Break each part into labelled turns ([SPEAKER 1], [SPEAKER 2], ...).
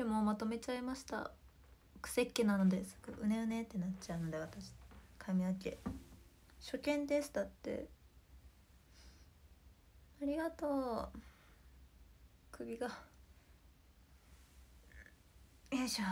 [SPEAKER 1] 時もまとめちゃいました。癖っ気なのですぐうねうねってなっちゃうので、私髪の毛初見ですだって。ありがとう。首がよいしょ。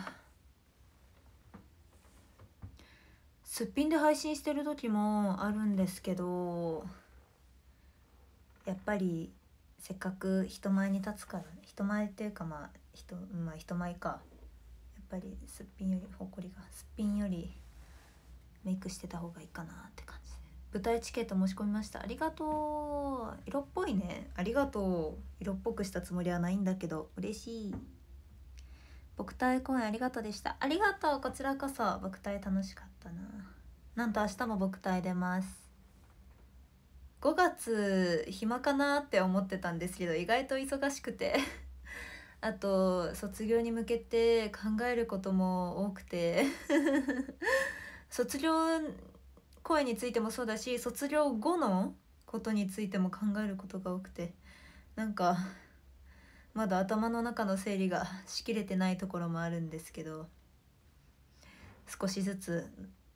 [SPEAKER 1] すっぴんで配信してる時もあるんですけど、やっぱりせっかく人前に立つからね、人前っていうか人前か、やっぱりすっぴんよりすっぴんよりメイクしてた方がいいかなって感じで、舞台チケット申し込みました。ありがとう。色っぽいね。ありがとう。色っぽくしたつもりはないんだけど嬉しい。僕体公演ありがとうでした。ありがとう。こちらこそ僕体楽しかったな。なんと明日も僕体出ます。5月暇かなって思ってたんですけど、意外と忙しくてあと卒業に向けて考えることも多くて卒業公演についてもそうだし、卒業後のことについても考えることが多くて、なんかまだ頭の中の整理がしきれてないところもあるんですけど、少しずつ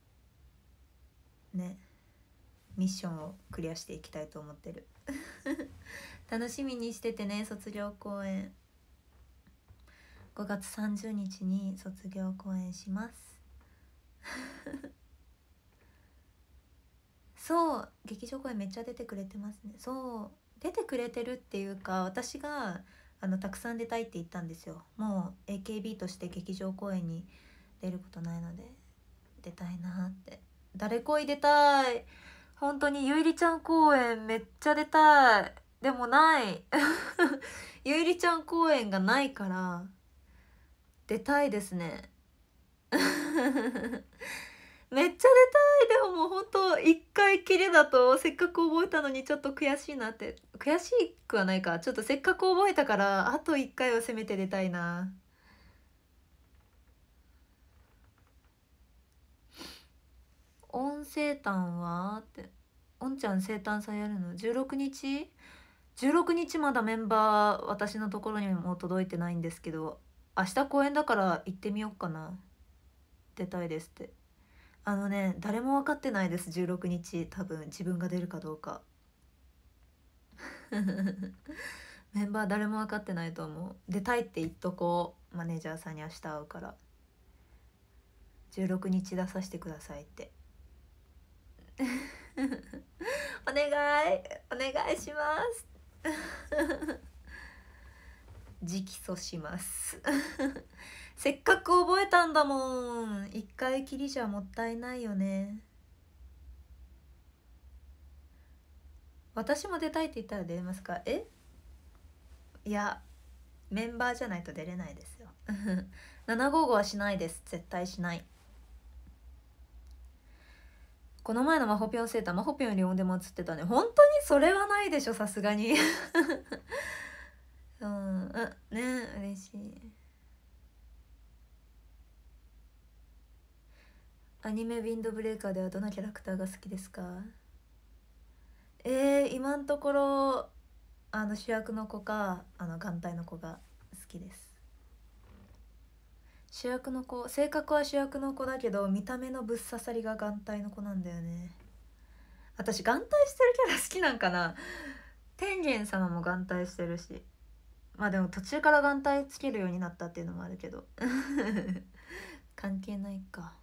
[SPEAKER 1] ねミッションをクリアしていきたいと思ってる楽しみにしててね。卒業公演5月30日に卒業公演しますそう劇場公演めっちゃ出てくれてますね。そう出てくれてるっていうか、私がたくさん出たいって言ったんですよ。もう AKB として劇場公演に出ることないので出たいなって。誰恋出たい。本当にゆいりちゃん公演めっちゃ出たい。でもないゆいりちゃん公演がないから出たいですねめっちゃ出たい。でももうほんと一回きりだとせっかく覚えたのにちょっと悔しいなって。悔しくはないか、ちょっとせっかく覚えたからあと一回はせめて出たいな。音生誕はって、おんちゃん生誕祭やるの16日16日まだメンバー私のところにも届いてないんですけど、明日公演だから行ってみようかな。出たいですって。誰も分かってないです。16日多分自分が出るかどうかメンバー誰も分かってないと思う。出たいって言っとこう。マネージャーさんに明日会うから16日出させてくださいってお願いお願いします直訴しますせっかく覚えたんだもん。一回きりじゃもったいないよね。私も出たいって言ったら出れますか？いやメンバーじゃないと出れないですよ755はしないです。絶対しない。この前のマホピョンセーター、マホピョンよりオンでも映ってたね。本当にそれはないでしょ、さすがにうんね、嬉しい。アニメ「ウィンドブレーカー」ではどのキャラクターが好きですか？今のところ主役の子か眼帯の子が好きです。主役の子、性格は主役の子だけど見た目のぶっ刺さりが眼帯の子なんだよね。私眼帯してるキャラ好きなんかな。天元様も眼帯してるし、まあでも途中から眼帯つけるようになったっていうのもあるけど関係ないか。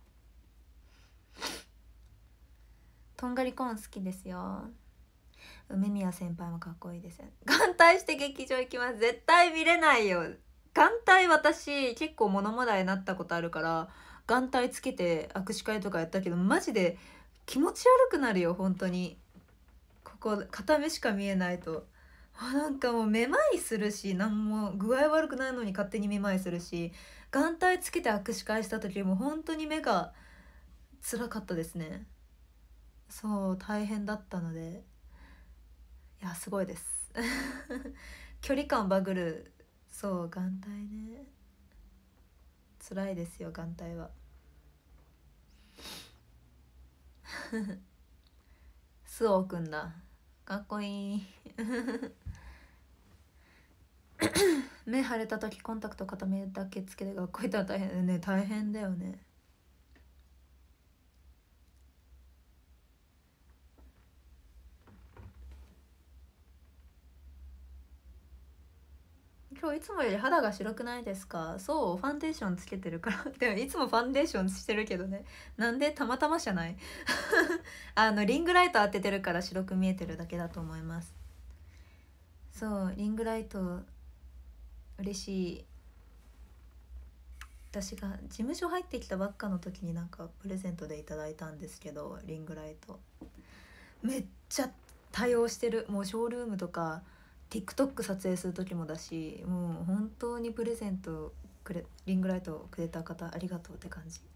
[SPEAKER 1] とんがりコーン好きですよ。梅宮先輩もかっこいいですよ。眼帯して劇場行きます。絶対見れないよ。眼帯私結構物もだえなったことあるから眼帯つけて握手会とかやったけど、マジで気持ち悪くなるよ本当に。ここ片目しか見えないとなんかもうめまいするし、なんも具合悪くないのに勝手にめまいするし、眼帯つけて握手会した時も本当に目が辛かったですね。そう大変だったので、いやすごいです距離感バグる。そう眼帯ね、辛いですよ眼帯はスオくんだ、かっこいい目腫れた時コンタクト片目だけつけて学校行ったら大変ね。大変だよね。今日いつもより肌が白くないですか？そう、ファンデーションつけてるからでもいつもファンデーションしてるけどね。なんでたまたまじゃないリングライト当ててるから白く見えてるだけだと思います。そう、リングライト嬉しい。私が事務所入ってきたばっかの時になんかプレゼントでいただいたんですけど、リングライトめっちゃ多用してる。もうショールームとか TikTok 撮影する時もだし、もう本当にプレゼントリングライトくれた方ありがとうって感じ。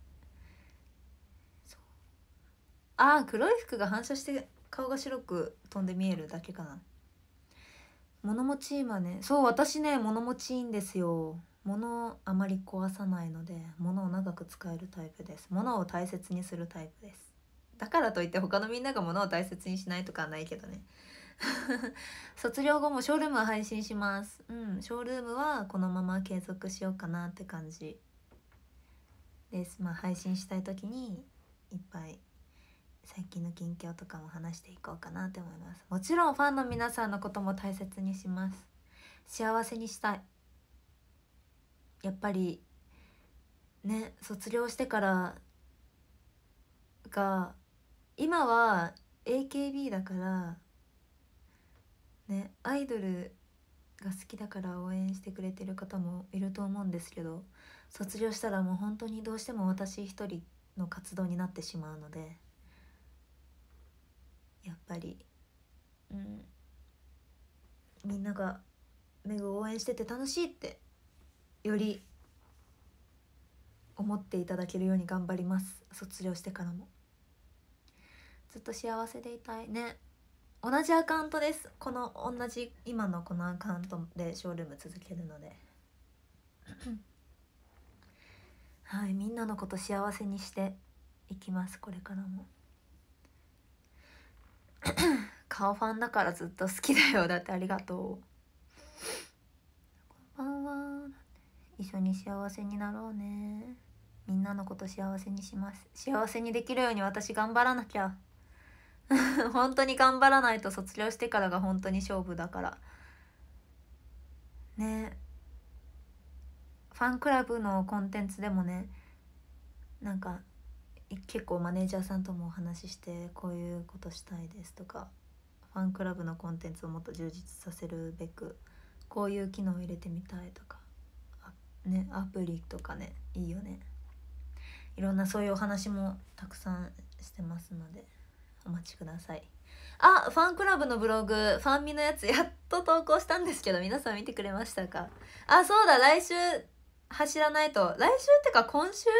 [SPEAKER 1] そう、ああ、黒い服が反射して顔が白く飛んで見えるだけかな。物持ちいいわね。そう、私ね物持ちいいんですよ。物あまり壊さないので物を長く使えるタイプです。物を大切にするタイプです。だからといって他のみんなが物を大切にしないとかはないけどね卒業後もショールームは配信します。うん、ショールームはこのまま継続しようかなって感じです。まあ配信したい時にいっぱい最近の近況とかも話していこうかなって思います。もちろんファンの皆さんのことも大切にします。幸せにしたい。やっぱりね、卒業してからが、今は AKB だからね、アイドルが好きだから応援してくれてる方もいると思うんですけど、卒業したらもう本当にどうしても私一人の活動になってしまうので、やっぱり、うん、みんながメグを応援してて楽しいってより思っていただけるように頑張ります。卒業してからもずっと幸せでいたいね。同じアカウントです。この同じ今のこのアカウントでショールーム続けるのではい、みんなのこと幸せにしていきます。これからも顔ファンだからずっと好きだよ。だってありがとう。こんばんは。一緒に幸せになろうね。みんなのこと幸せにします。幸せにできるように私頑張らなきゃ本当に頑張らないと。卒業してからが本当に勝負だからね。ファンクラブのコンテンツでもね、なんか結構マネージャーさんともお話しして、こういうことしたいですとか、ファンクラブのコンテンツをもっと充実させるべくこういう機能を入れてみたいとかね、アプリとかね、いいよね。いろんなそういうお話もたくさんしてますのでお待ちください。あ、ファンクラブのブログ、ファンミのやつやっと投稿したんですけど、皆さん見てくれましたか？あ、そうだ、来週走らないと、来週ってか今週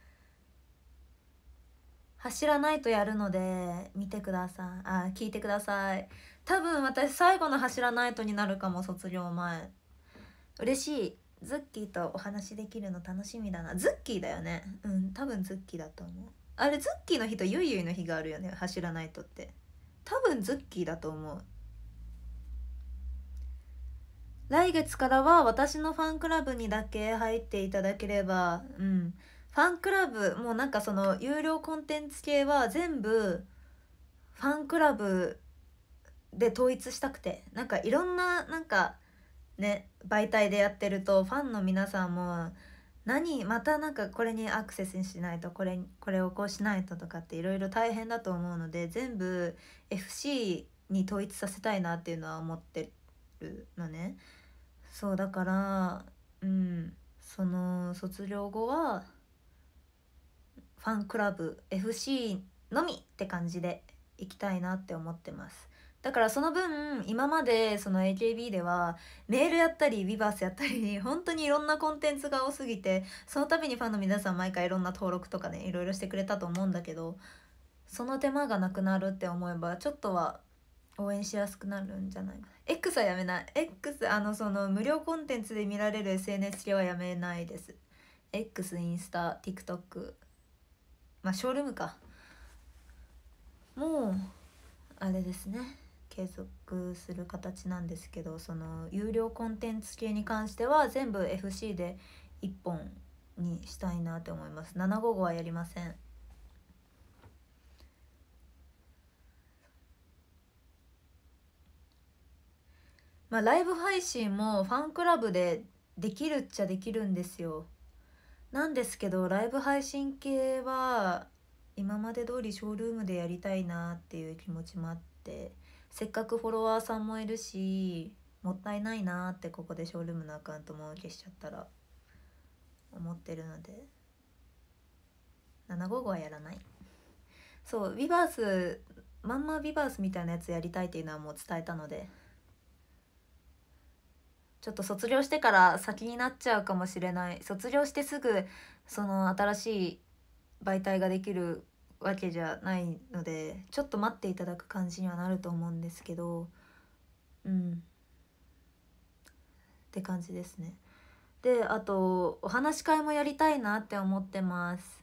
[SPEAKER 1] 走らないとやるので見てください。あ、聞いてください。多分私最後の走らないとになるかも。卒業前。嬉しい。ズッキーとお話できるの楽しみだな。ズッキーだよね。うん、多分ズッキーだと思う。あれズッキーの日とゆいゆいの日があるよね、走らないとって。多分ズッキーだと思う。来月からは私のファンクラブにだけ入っていただければ、うん、ファンクラブもうなんかその有料コンテンツ系は全部ファンクラブで統一したくて、なんかいろんななんかね媒体でやってるとファンの皆さんもまたなんかこれにアクセスしないと、これをこうしないととかっていろいろ大変だと思うので、全部 FC に統一させたいなっていうのは思ってるのね。そうだから、うん、その卒業後はファンクラブ FC のみって感じで行きたいなって思ってます。だからその分今までその AKB ではメールやったりビバースやったり本当にいろんなコンテンツが多すぎて、その度にファンの皆さん毎回いろんな登録とかねいろいろしてくれたと思うんだけど、その手間がなくなるって思えばちょっとは応援しやすくなるんじゃないかな。 X はやめない。 X その無料コンテンツで見られる SNS 系はやめないです。 X、インスタ、 TikTok、 まあショールームか。もうあれですね、 継続する形なんですけど、その有料コンテンツ系に関しては全部 FC で1本にしたいなって思います。755はやりません。まあライブ配信もファンクラブでできるっちゃできるんですよ。なんですけどライブ配信系は今まで通りショールームでやりたいなっていう気持ちもあって、せっかくフォロワーさんもいるしもったいないなってここでショールームのアカウントも消しちゃったら思ってるので、755はやらない。そうビバースまんまビバースみたいなやつやりたいっていうのはもう伝えたので、ちょっと卒業してから先になっちゃうかもしれない。卒業してすぐその新しい媒体ができるわけじゃないので、ちょっと待っていただく感じにはなると思うんですけど、って感じですね。であとお話し会もやりたいなって思ってます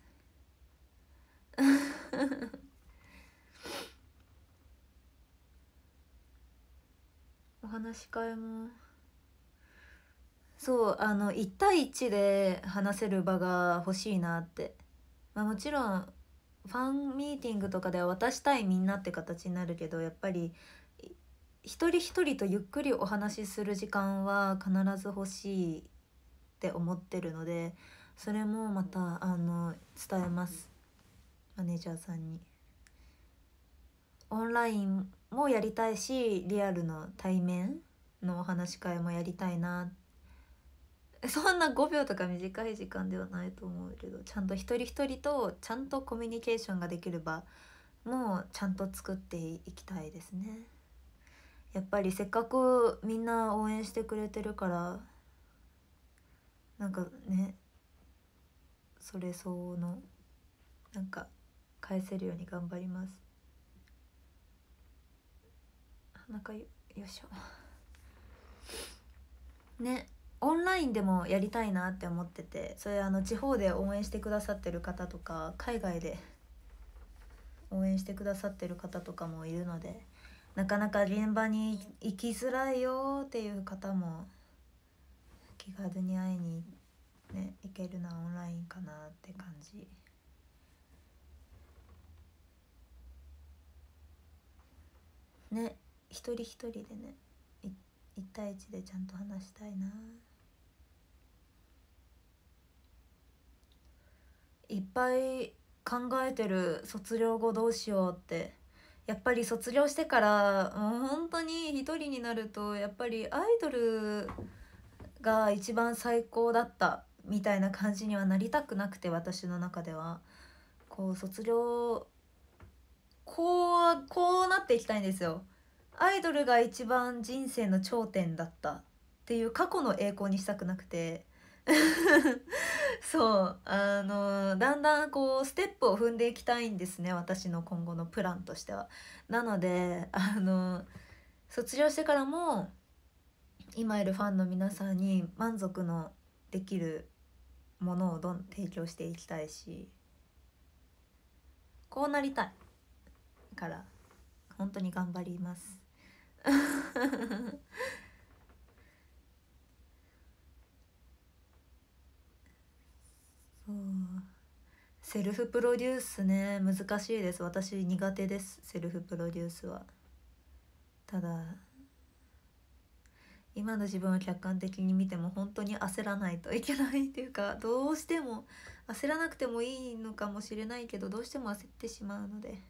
[SPEAKER 1] お話し会もそう1対1で話せる場が欲しいなって。まあ、もちろんファンミーティングとかでは渡したいみんなって形になるけど、やっぱり一人一人とゆっくりお話しする時間は必ず欲しいって思ってるので、それもまた伝えます、マネージャーさんに。オンラインもやりたいしリアルの対面のお話し会もやりたいな。そんな5秒とか短い時間ではないと思うけど、ちゃんと一人一人とちゃんとコミュニケーションができる場もちゃんと作っていきたいですね。やっぱりせっかくみんな応援してくれてるから、なんかね、それ相応のなんか返せるように頑張ります。なんかよいしょね。オンラインでもやりたいなって思ってて、それ地方で応援してくださってる方とか海外で応援してくださってる方とかもいるので、なかなか現場に行きづらいよっていう方も気軽に会いにね行けるのはオンラインかなって感じね。一人一人でね、1対1でちゃんと話したいな。いっぱい考えてる、卒業後どうしようって。やっぱり卒業してからもう本当に一人になると、やっぱりアイドルが一番最高だったみたいな感じにはなりたくなくて、私の中ではこう卒業こうなっていきたいんですよ。アイドルが一番人生の頂点だったっていう過去の栄光にしたくなくてそうだんだんこうステップを踏んでいきたいんですね、私の今後のプランとしては。なので卒業してからも今いるファンの皆さんに満足のできるものをどんどん提供していきたいし、こうなりたいから本当に頑張りますそうセルフプロデュースね、難しいです。私苦手です、セルフプロデュースは。ただ今の自分を客観的に見ても本当に焦らないといけないっていうか、どうしても焦らなくてもいいのかもしれないけど、どうしても焦ってしまうので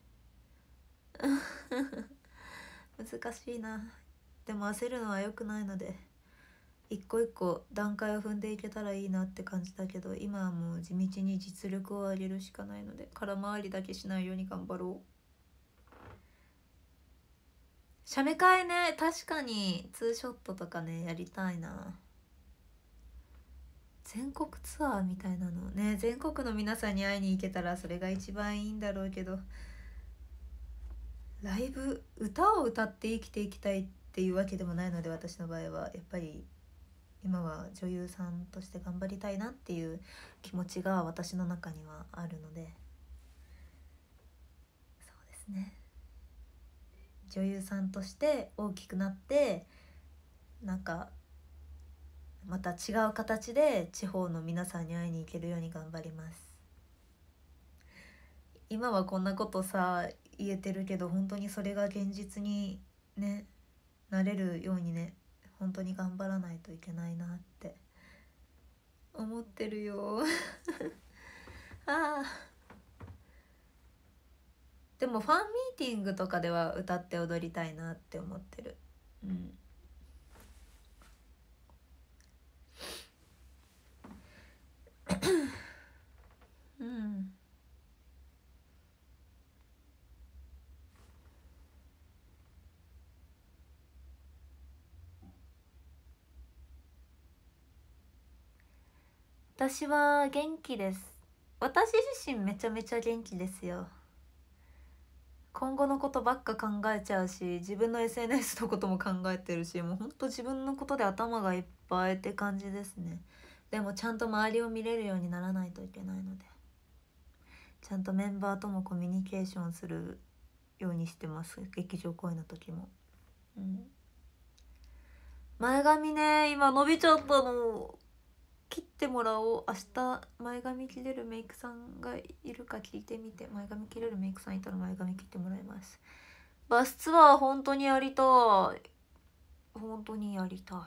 [SPEAKER 1] 難しいな。でも焦るのは良くないので、一個一個段階を踏んでいけたらいいなって感じだけど、今はもう地道に実力を上げるしかないので、空回りだけしないように頑張ろう。写メ会ね、確かにツーショットとかねやりたいな。全国ツアーみたいなのね、全国の皆さんに会いに行けたらそれが一番いいんだろうけど、ライブ歌を歌って生きていきたいっていうわけでもないので、私の場合はやっぱり今は女優さんとして頑張りたいなっていう気持ちが私の中にはあるので、そうですね、 女優さんとして大きくなって、なんかまた違う形で地方の皆さんに会いに行けるように頑張ります。今はこんなことさ言えてるけど、本当にそれが現実にねなれるようにね、本当に頑張らないといけないなって思ってるよああ、でもファンミーティングとかでは歌って踊りたいなって思ってる。うんうん。私は元気です。私自身めちゃめちゃ元気ですよ。今後のことばっか考えちゃうし、自分の SNS のことも考えてるし、もうほんと自分のことで頭がいっぱいって感じですね。でもちゃんと周りを見れるようにならないといけないので、ちゃんとメンバーともコミュニケーションするようにしてます、劇場公演の時も。うん、前髪ね今伸びちゃったの。切ってもらおう。明日前髪切れるメイクさんがいるか聞いてみて、前髪切れるメイクさんいたら前髪切ってもらいます。バスツアー本当にやりたい。本当にやりたい。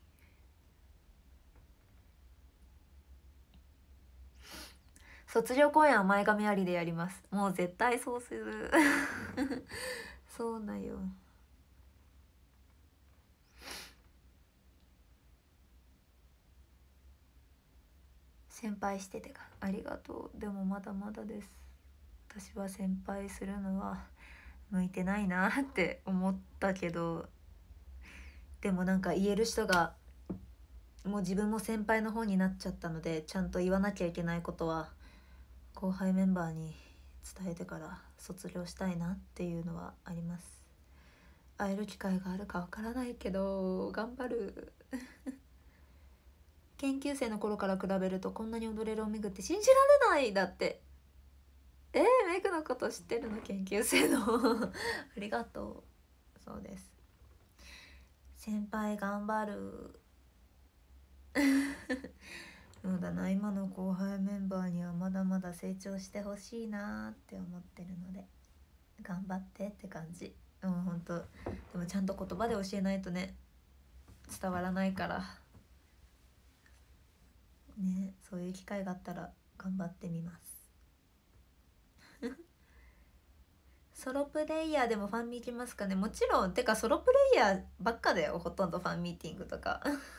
[SPEAKER 1] 卒業公演は前髪ありでやります。もう絶対そうするそうだよ。先輩しててかありがとう。でもまだまだです。私は先輩するのは向いてないなって思ったけど、でもなんか言える人がもう自分も先輩の方になっちゃったので、ちゃんと言わなきゃいけないことは後輩メンバーに伝えてから卒業したいなっていうのはあります。会える機会があるかわからないけど頑張る研究生の頃から比べるとこんなに踊れるおめぐって信じられない。だってメグのこと知ってるの研究生のありがとう。そうです、先輩頑張るそうだな、今の後輩メンバーにはまだまだ成長してほしいなって思ってるので頑張ってって感じ。うん、ほんと。でもちゃんと言葉で教えないとね伝わらないからね、そういう機会があったら頑張ってみますソロプレイヤーでもファンミ行きますかね。もちろん。てかソロプレイヤーばっかだよ、ほとんどファンミーティングとか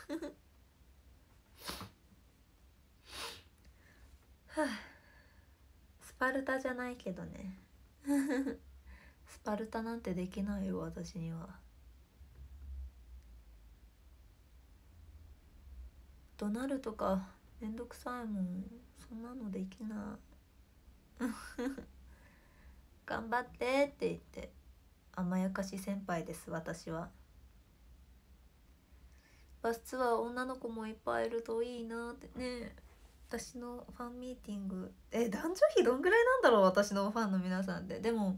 [SPEAKER 1] はあ、スパルタじゃないけどねスパルタなんてできないよ私には。怒鳴るとかめんどくさいもん。そんなのできない頑張ってって言って甘やかし先輩です私は。バスツアー女の子もいっぱいいるといいなってね。私のファンミーティング男女比どんぐらいなんだろう私のファンの皆さんで。でも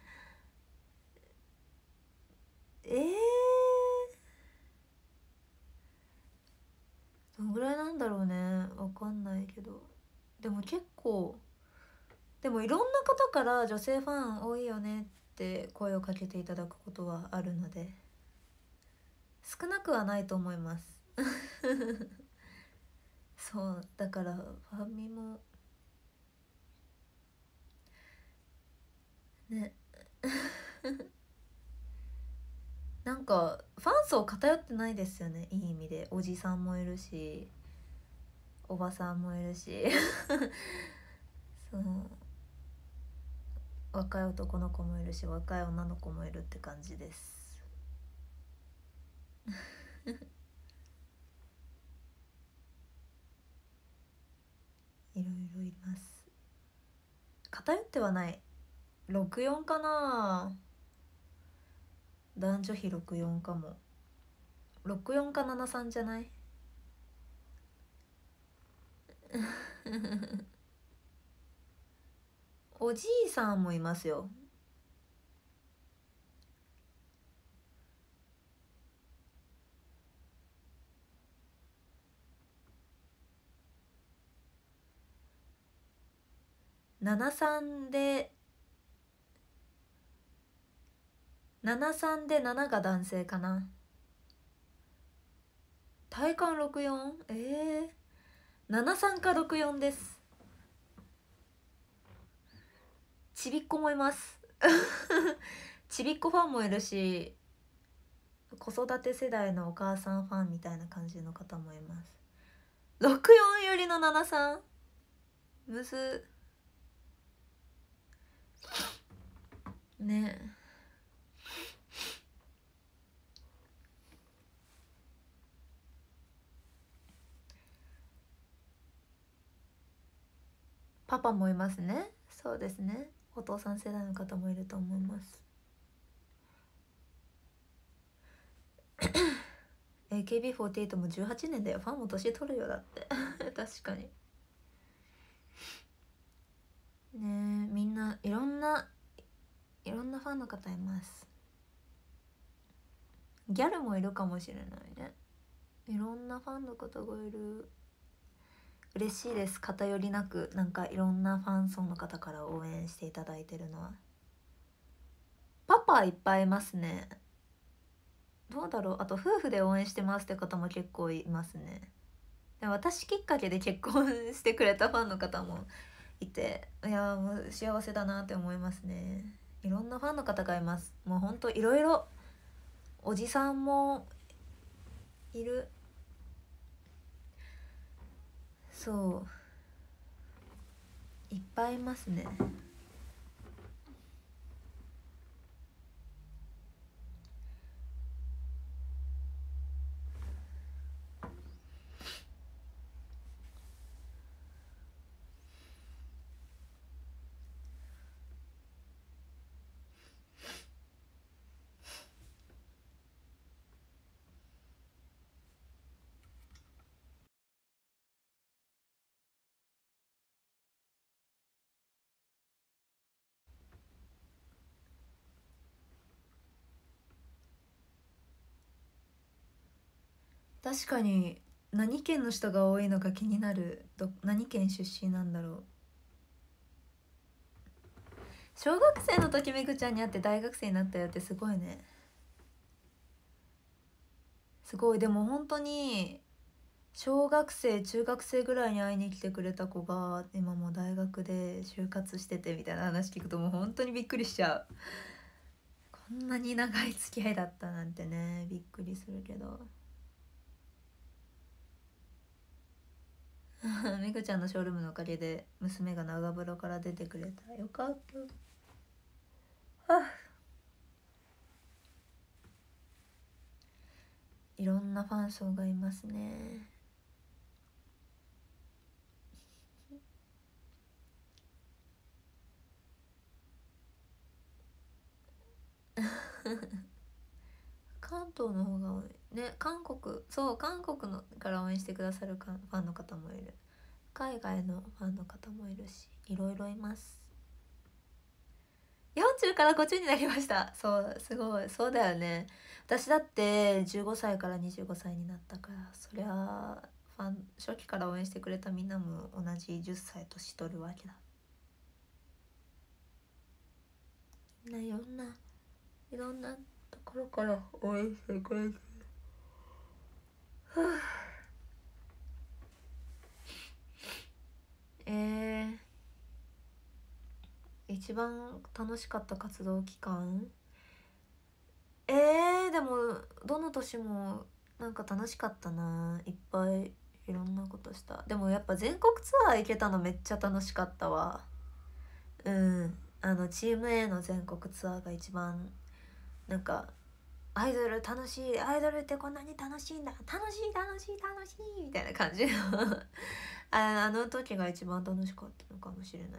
[SPEAKER 1] どんぐらいなんだろうね、わかんないけど。でも結構、でもいろんな方から女性ファン多いよねって声をかけていただくことはあるので少なくはないと思いますそうだからファンミもねなんかファン層偏ってないですよね、いい意味で。おじさんもいるしおばさんもいるしそう若い男の子もいるし若い女の子もいるって感じですいろいろいます。偏ってはない。64かな。男女比64かも。64か73じゃないおじいさんもいますよ。 73で7が男性かな。体感64、73か64です。ちびっこもいますちびっこファンもいるし、子育て世代のお母さんファンみたいな感じの方もいます。64よりの73、むずね。パパもいますね。そうですね、お父さん世代の方もいると思いますAKB48 も18年だよ。ファンも年取るよ、だって確かにね。みんないろんなファンの方います。ギャルもいるかもしれないね。いろんなファンの方がいる。嬉しいです。偏りなくなんかいろんなファン層の方から応援していただいてるのは。パパいっぱいいますね。どうだろう、あと夫婦で応援してますって方も結構いますね。で私きっかけで結婚してくれたファンの方もいて、いやもう幸せだなって思いますね。いろんなファンの方がいます。もうほんといろいろ。おじさんもいる。そういっぱいいますね。確かに何県の人が多いのか気になる。何県出身なんだろう。小学生の時めぐちゃんに会って大学生になったよってすごいね。すごい。でも本当に小学生中学生ぐらいに会いに来てくれた子が今もう大学で就活しててみたいな話聞くともう本当にびっくりしちゃう。こんなに長い付き合いだったなんてね、びっくりするけどめぐちゃんのショールームのおかげで娘が長風呂から出てくれた。よかった。いろんなファン層がいますね関東の方が多いね。韓国のから応援してくださるファンの方もいる。海外のファンの方もいるし、いろいろいます。40から50になりました。そうすごい。そうだよね。私だって15歳から25歳になったから、そりゃファン初期から応援してくれたみんなも同じ10歳年取るわけだ。みんないろんなところから応援してくれてる。一番楽しかった活動期間、でもどの年もなんか楽しかったな。いっぱいいろんなことした。でもやっぱ全国ツアー行けたのめっちゃ楽しかったわ。チーム A の全国ツアーが一番なんか、アイドル楽しい、アイドルってこんなに楽しいんだ、楽しい楽しい楽しいみたいな感じあの時が一番楽しかったのかもしれない。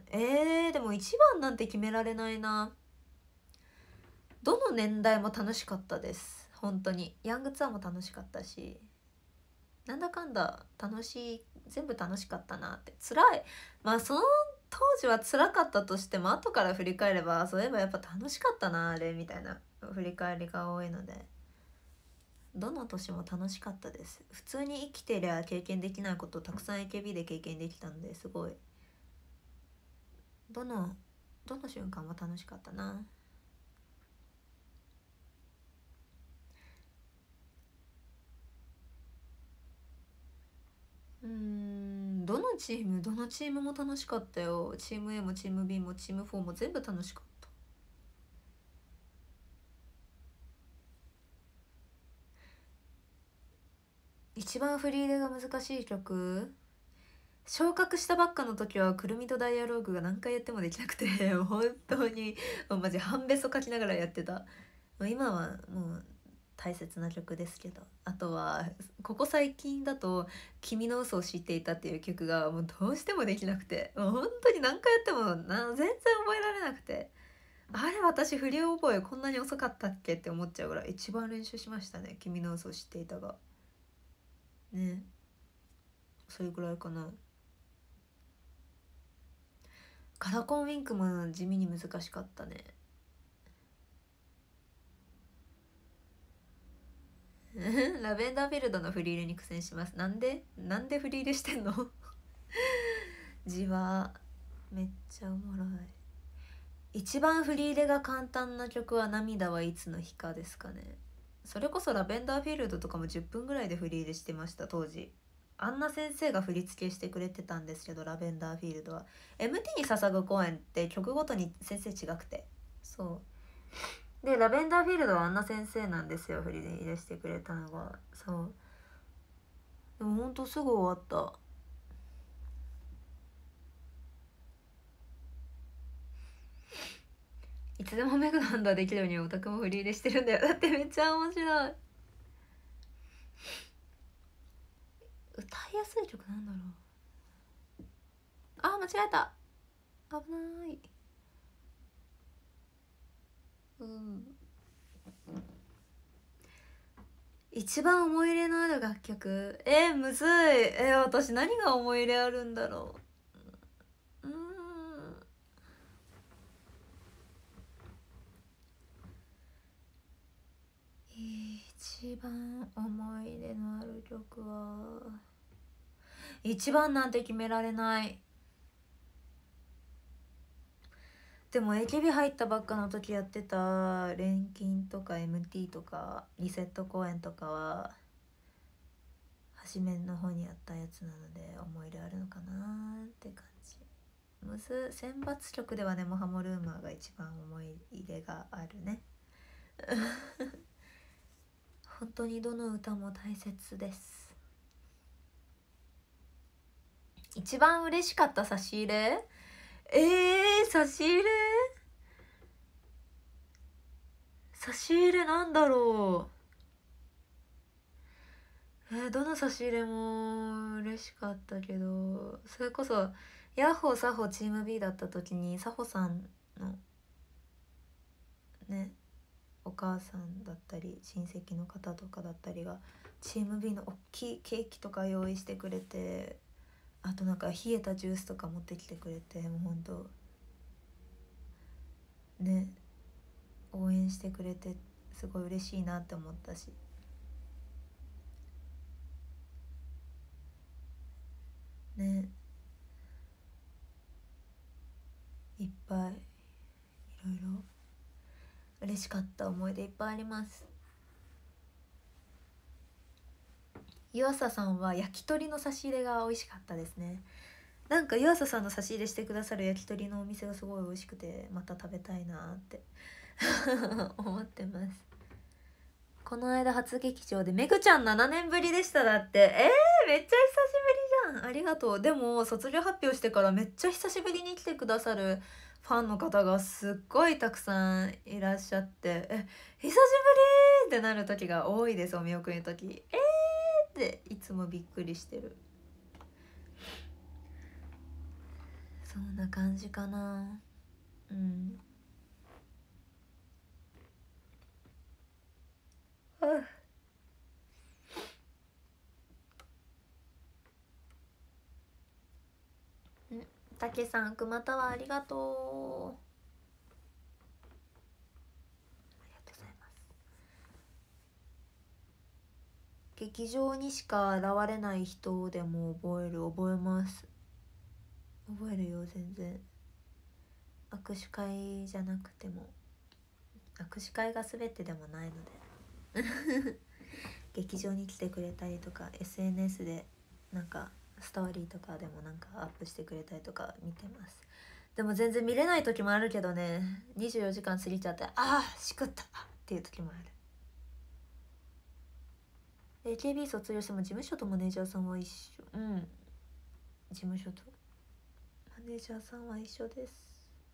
[SPEAKER 1] でも一番なんて決められないな。どの年代も楽しかったです。本当にヤングツアーも楽しかったし、なんだかんだ全部楽しかったなって。辛い、まあその当時は辛かったとしても後から振り返れば、そういえばやっぱ楽しかったなあれみたいな振り返りが多いので、どの年も楽しかったです。普通に生きてりゃ経験できないことをたくさん AKB で経験できたので、すごいどの瞬間も楽しかったな。どのチームも楽しかったよ。チーム A もチーム B もチーム4も全部楽しかった。一番振り入れが難しい曲、昇格したばっかの時はくるみとダイアローグが何回やってもできなくて本当にマジ半べそ書きながらやってた。今はもう大切な曲ですけど、あとはここ最近だと「君の嘘を知っていた」っていう曲がもうどうしてもできなくて、もう本当に何回やっても全然覚えられなくて、あれ私振り覚えこんなに遅かったっけって思っちゃうぐらい一番練習しましたね、君の嘘を知っていたがね。それぐらいかな。カラコンウィンクも地味に難しかったねラベンダーフィールドの振り入れに苦戦します。なんで振り入れしてんのじわめっちゃおもろい。一番振り入れが簡単な曲は涙はいつの日かですかね。それこそラベンダーフィールドとかも10分ぐらいで振り入れしてました当時。アンナ先生が振り付けしてくれてたんですけど、ラベンダーフィールドは MT に捧ぐ公演って曲ごとに先生違くて、そうでラベンダーフィールドはアンナ先生なんですよ、振り入れしてくれたのが。そうでもほんとすぐ終わった。いつでもメグハンドできるようにオタクも振り入れしてるんだよ。だってめっちゃ面白い。歌いやすい曲なんだろう。あ、間違えた。危ない。一番思い入れのある楽曲、むずい。私何が思い入れあるんだろう。一番思い入れのある曲は、一番なんて決められない。でも AKB 入ったばっかの時やってた錬金とか MT とかリセット公演とかは初めの方にやったやつなので思い入れあるのかなって感じ。選抜曲ではね、モハモルーマーが一番思い入れがあるね本当にどの歌も大切です。一番嬉しかった差し入れ、差し入れなんだろう。どの差し入れも嬉しかったけど、それこそヤッホーサホチーム B だった時にサホさんのねお母さんだったり親戚の方とかだったりがチーム B の大きいケーキとか用意してくれて、あとなんか冷えたジュースとか持ってきてくれて、もうほんとね応援してくれてすごい嬉しいなって思ったしね、いっぱいいろいろ嬉しかった思い出いっぱいあります。湯浅さんは焼き鳥の差し入れが美味しかったですね。なんか湯浅さんの差し入れしてくださる焼き鳥のお店がすごい美味しくて、また食べたいなって思ってます。この間初劇場でめぐちゃん7年ぶりでした。だってめっちゃ久しぶりじゃん。ありがとう。でも卒業発表してからめっちゃ久しぶりに来てくださるファンの方がすっごいたくさんいらっしゃって、久しぶりってなる時が多いです。お見送りの時っていつもびっくりしてる。そんな感じかな。たけさん、くまたはありがとう。ありがとうございます。劇場にしか現れない人でも覚えます。覚えるよ全然。 握手会じゃなくても、握手会が全てでもないので劇場に来てくれたりとか SNS でなんかストーリーとかでもなんかアップしてくれたりとか見てます。でも全然見れない時もあるけどね、24時間過ぎちゃってしくったっていう時もある。 AKB 卒業しても事務所とマネージャーさんは一緒。事務所とマネージャーさんは一緒です。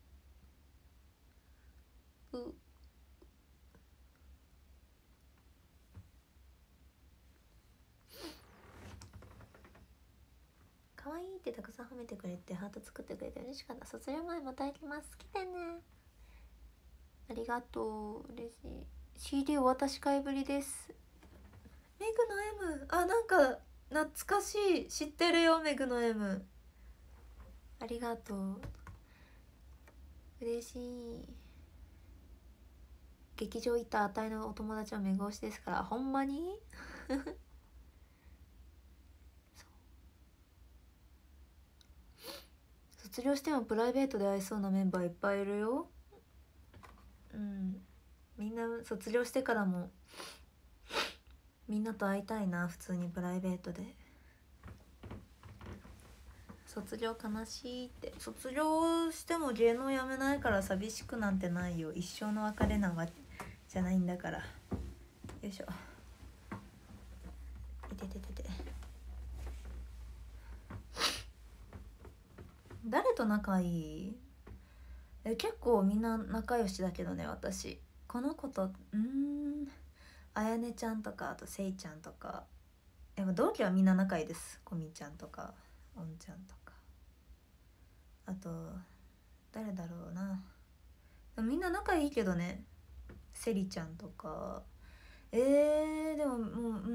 [SPEAKER 1] 可愛いってたくさん褒めてくれてハート作ってくれて嬉しかった。卒業前また行きます。来てね。ありがとう。嬉しい。 CD お渡し会ぶりです。メグの M、 なんか懐かしい。知ってるよ、メグの M。 ありがとう、嬉しい。劇場行ったあたいのお友達はメグ推しですから。ほんまに卒業してもプライベートで会えそうなメンバーいっぱいいるよ。みんな卒業してからもみんなと会いたいな、普通にプライベートで。卒業悲しいって。卒業しても芸能やめないから寂しくなんてないよ。一生の別れなわけじゃないんだから。よいしょ。いてててて。誰と仲いい？結構みんな仲良しだけどね、私。この子とあやねちゃんとか、あとせいちゃんとか。同期はみんな仲いいです。こみちゃんとかおんちゃんとか。あと誰だろうな。みんな仲いいけどね。せりちゃんとか。でももう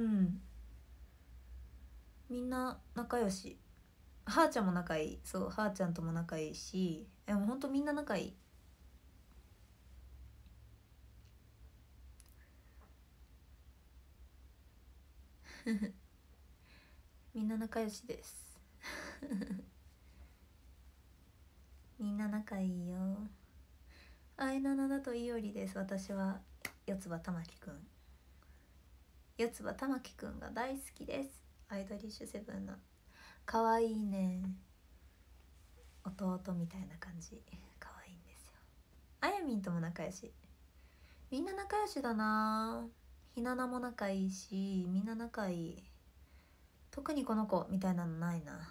[SPEAKER 1] みんな仲良し。はーちゃんも仲いい。そう、はーちゃんとも仲いいし、もうほんとみんな仲いい。みんな仲良しですみんな仲いいよ。あいななだといおりです。私は四つ葉たまきくん。四つ葉たまきくんが大好きです。アイドリッシュセブンのかわいいね。弟みたいな感じ。かわいいんですよ。あやみんとも仲良し。みんな仲良しだな。ひななも仲いいし、みんな仲いい。特にこの子みたいなのないな。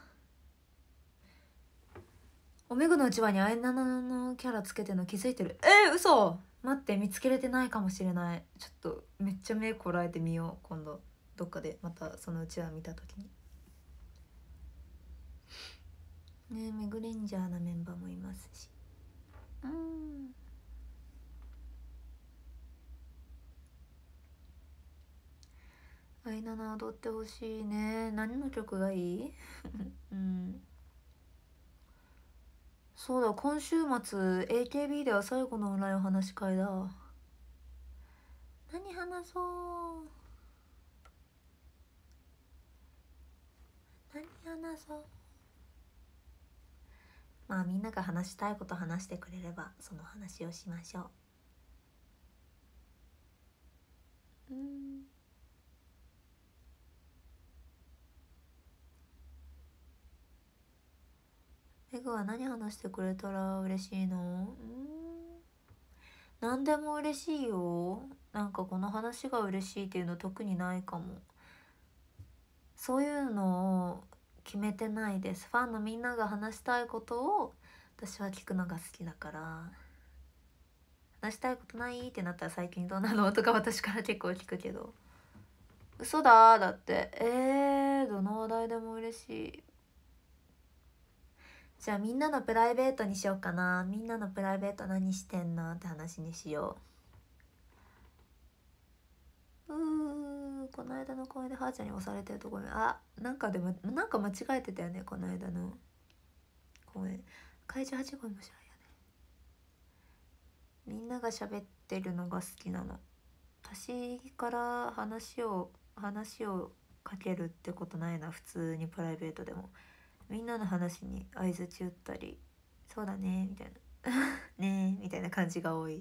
[SPEAKER 1] おめぐのうちわにあいななのキャラつけてるの気づいてる？嘘。待って、見つけれてないかもしれない。ちょっとめっちゃ目こらえてみよう。今度どっかでまたそのうちわ見た時にね。メグレンジャーなメンバーもいますし。あいなな踊ってほしいね。何の曲がいい？そうだ、今週末 AKB では最後のオンラインお話し会だ。何話そう、何話そう。まあみんなが話したいこと話してくれればその話をしましょう。メグは何話してくれたら嬉しいの？何でも嬉しいよ。なんかこの話が嬉しいっていうの特にないかも。そういうのを決めてないです。ファンのみんなが話したいことを私は聞くのが好きだから。話したいことないってなったら最近どうなのとか私から結構聞くけど。嘘だ。だってどの話題でも嬉しい。じゃあみんなのプライベートにしようかな。みんなのプライベート何してんのって話にしよう。この間の公園ではーちゃんに押されてるところになんかなんか間違えてたよね。この間の公園怪獣8号面白いよね。みんなが喋ってるのが好きなの。私から話をかけるってことないな。普通にプライベートでもみんなの話に相槌打ったり、そうだねみたいな、 ねえみたいな感じが多い。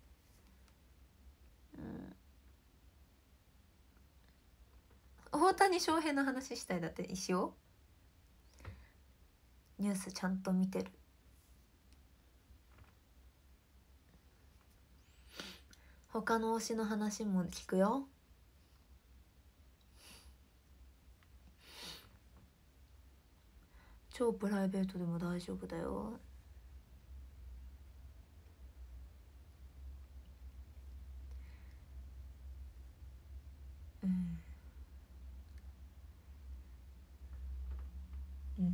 [SPEAKER 1] 大谷翔平の話したい。だって石尾ニュースちゃんと見てる。他の推しの話も聞くよ。超プライベートでも大丈夫だよ。うんうん。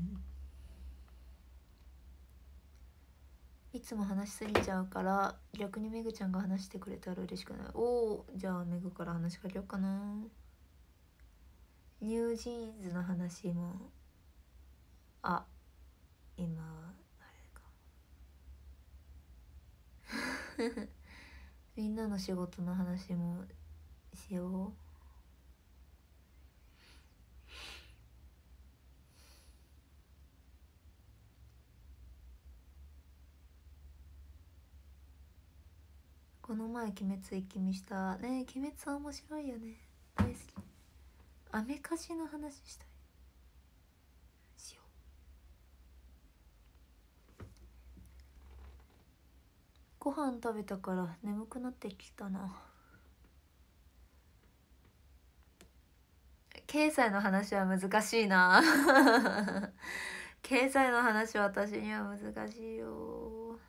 [SPEAKER 1] いつも話しすぎちゃうから逆にめぐちゃんが話してくれたら嬉しくない。おお、じゃあめぐから話しかけようかな。ニュージーンズの話も今はあれかみんなの仕事の話もしよう。この前鬼滅一気見したね。鬼滅は面白いよね。大好き。アメカジの話したい。しよう。ご飯食べたから眠くなってきたな。経済の話は難しいな経済の話は私には難しいよ。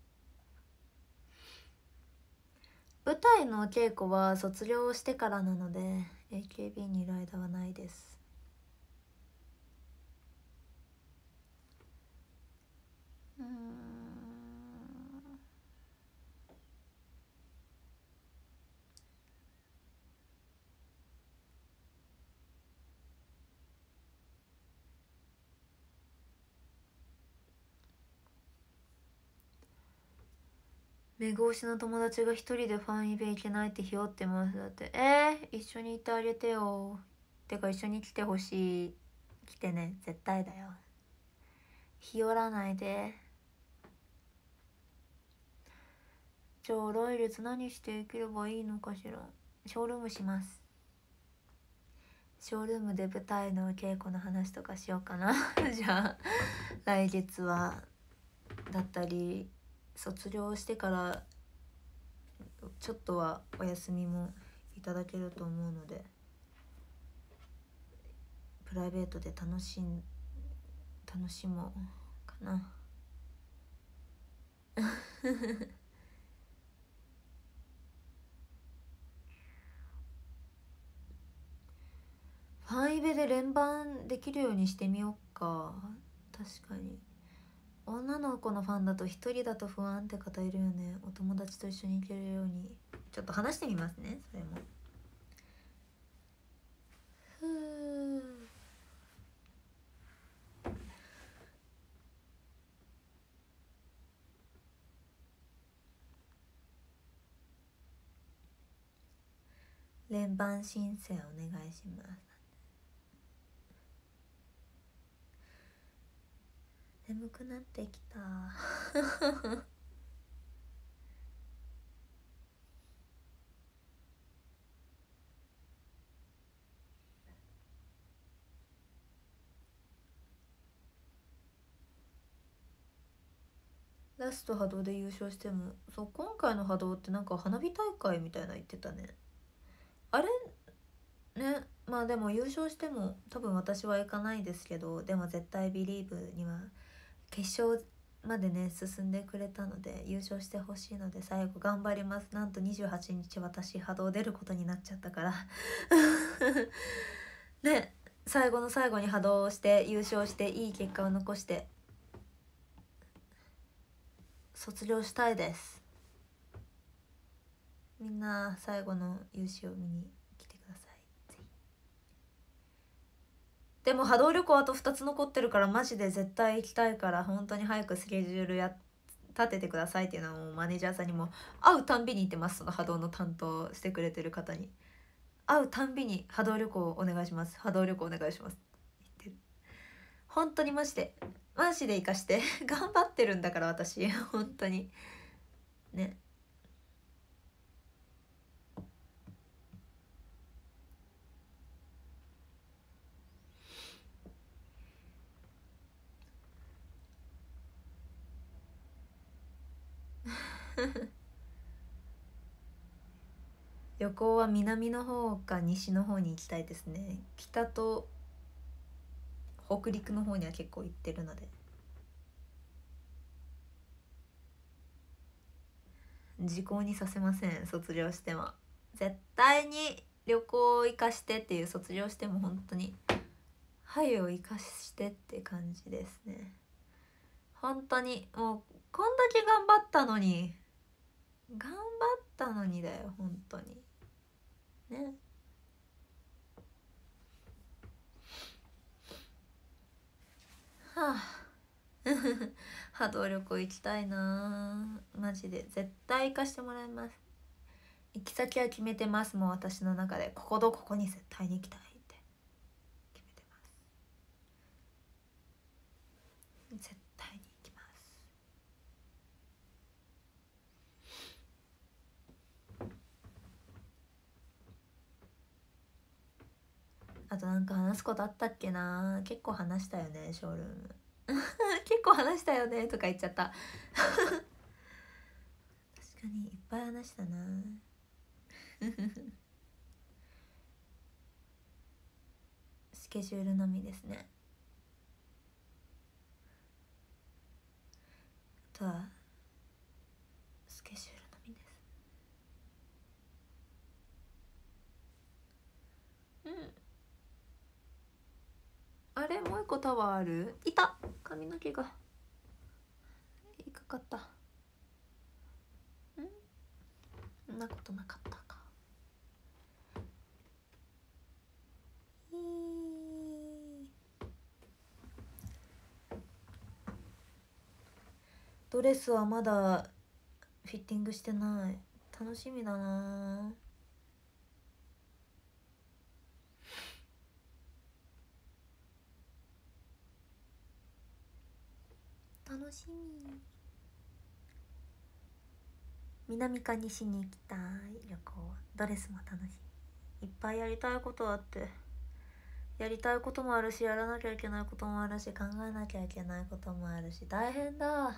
[SPEAKER 1] 舞台の稽古は卒業してからなので AKB にいる間はないです。めぐ推しの友達が一人でファンイベ行けないってひよってます。だって一緒にいてあげてよ。てか一緒に来てほしい。来てね、絶対だよ。ひよらないで。じゃあ来月何していければいいのかしら。ショールームします。ショールームで舞台の稽古の話とかしようかなじゃあ来月はだったり卒業してからちょっとはお休みもいただけると思うのでプライベートで楽しもうかなファンイベで連番できるようにしてみようか。確かに女の子のファンだと一人だと不安って方いるよね。お友達と一緒に行けるようにちょっと話してみますね。それも連番申請お願いします。眠くなってきたラスト波動で優勝してもそう今回の波動ってなんか花火大会みたいな言ってたね。あれね。まあでも優勝しても多分私は行かないですけどでも絶対ビリーブには決勝までね進んでくれたので優勝してほしいので最後頑張ります。なんと28日私波動出ることになっちゃったからね。最後の最後に波動をして優勝していい結果を残して卒業したいです。みんな最後の勇姿を見に来てください。ぜひ。でも波動旅行あと2つ残ってるからマジで絶対行きたいから本当に早くスケジュール立ててくださいっていうのをマネージャーさんにも会うたんびに言ってます。その波動の担当してくれてる方に会うたんびに波動旅行お願いします、波動旅行お願いしますって言ってる。本当にマジでマジで生かして頑張ってるんだから私本当にね。旅行は南の方か西の方に行きたいですね。北と北陸の方には結構行ってるので。時効にさせません。卒業しても絶対に旅行を生かしてっていう、卒業しても本当にはいを生かしてって感じですね。本当にもうこんだけ頑張ったのに、頑張ったのにだよ本当にね。はあ波動旅行行きたいなマジで。絶対行かしてもらいます。行き先は決めてます。もう私の中でこことここに絶対に行きたいって決めてます。絶対に行きます。あとなんか話すことあったっけな。結構話したよねショールーム結構話したよねとか言っちゃった確かにいっぱい話したなスケジュールのみですね。あとはスケジュールのみです。あれもう一個タワーある。いた、髪の毛がいかかった。そんなことなかったか。ドレスはまだフィッティングしてない。楽しみだな。楽しみ。南か西に行きたい。旅行ドレスも楽しみ。いっぱいやりたいことあって、やりたいこともあるし、やらなきゃいけないこともあるし、考えなきゃいけないこともあるし、大変だ。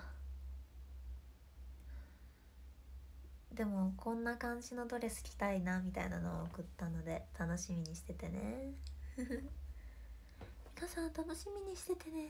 [SPEAKER 1] でもこんな感じのドレス着たいなみたいなのを送ったので楽しみにしててね皆さん楽しみにしててね。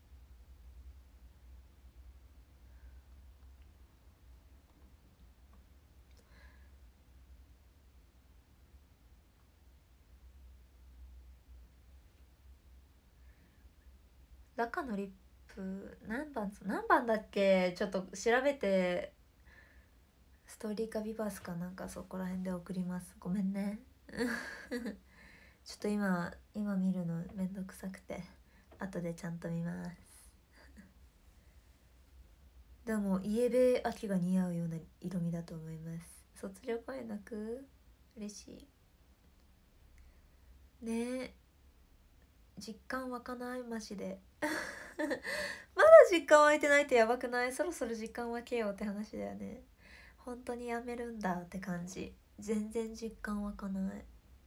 [SPEAKER 1] ラカのリップ何番だっけ。ちょっと調べて、ストーリーかビバースかなんかそこら辺で送ります。ごめんねちょっと今見るのめんどくさくて後でちゃんと見ますでもイエベ秋が似合うような色味だと思います。卒業公演なく嬉しいねえ。実感湧かないマジでまだ実感湧いてないってやばくない。そろそろ実感湧けよって話だよね。本当にやめるんだって感じ。全然実感湧かない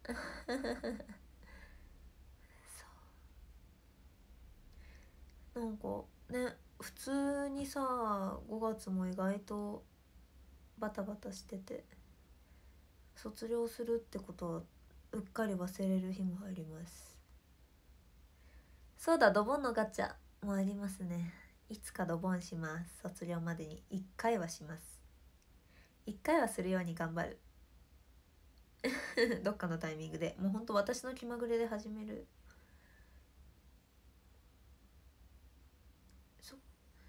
[SPEAKER 1] そうなんかね、普通にさ5月も意外とバタバタしてて、卒業するってことはうっかり忘れる日もあります。そうだ、ドボンのガチャもありますね。いつかドボンします。卒業までに1回はします。1回はするように頑張るどっかのタイミングで。もうほんと私の気まぐれで始める。そ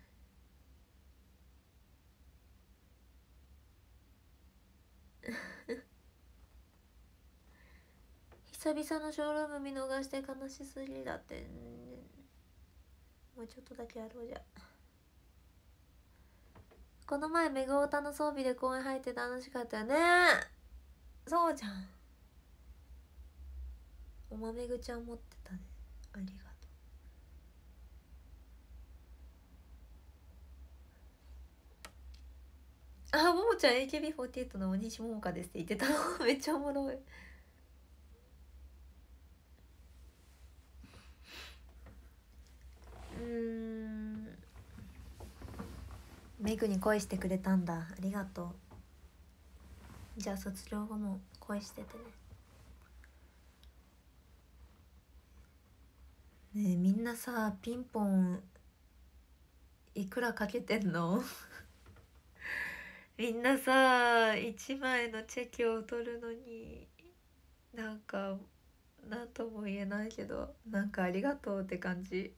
[SPEAKER 1] 久々のショールーム見逃して悲しすぎだって。もうちょっとだけやろうじゃ。この前メグオタの装備で公園入って楽しかったよね。そうじゃん。おまめぐちゃん持ってたね。ありがとあ、ももちゃん AKB48 の大西桃香ですって言ってたのめっちゃおもろい。メグに恋してくれたんだ、ありがとう。じゃあ卒業後も恋しててね。ねえみんなさ、ピンポンいくらかけてんのみんなさ、1枚のチェキを取るのになんか何とも言えないけど、なんかありがとうって感じ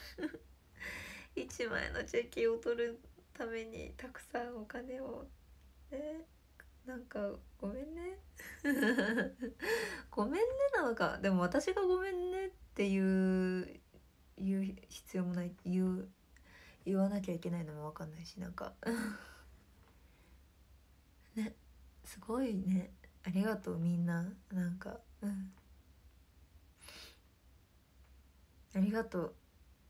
[SPEAKER 1] 1枚のチェキを取るためにたくさんお金をね、なんかごめんねごめんねなのか、でも私がごめんねって言う必要もない、言わなきゃいけないのも分かんないし、なんかね、すごいね、ありがとうみんな、なんかありがとう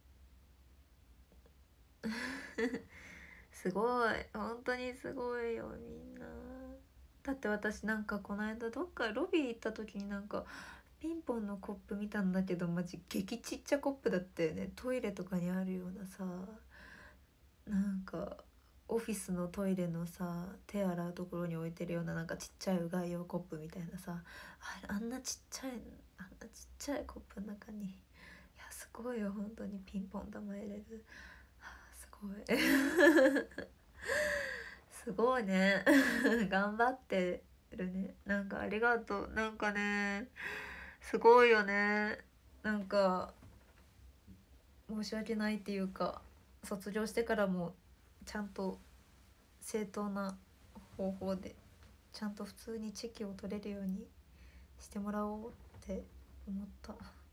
[SPEAKER 1] すごい、本当にすごいよみんな。だって私なんかこの間どっかロビー行った時になんかピンポンのコップ見たんだけど、マジ激ちっちゃコップだったよね。トイレとかにあるようなさ、なんかオフィスのトイレのさ、手洗うところに置いてるようななんかちっちゃいうがい用コップみたいなさ、あんなちっちゃい、あんなちっちゃいコップの中に、いやすごいよ本当に、ピンポン玉入れる、すごいすごいね頑張ってるね。なんかありがとう、なんかね、すごいよね。なんか申し訳ないっていうか、卒業してからもちゃんと正当な方法でちゃんと普通にチェキを取れるようにしてもらおうって思った